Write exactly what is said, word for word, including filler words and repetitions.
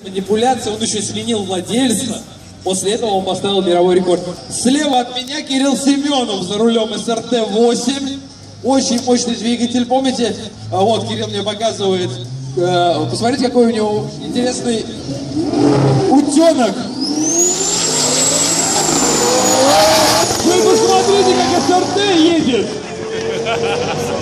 манипуляции, он еще сменил владельца. После этого он поставил мировой рекорд. Слева от меня Кирилл Семенов за рулем эс эр тэ восемь. Очень мощный двигатель, помните? А вот Кирилл мне показывает. Э, посмотрите, какой у него интересный утенок. Вы посмотрите, как эс эр тэ едет.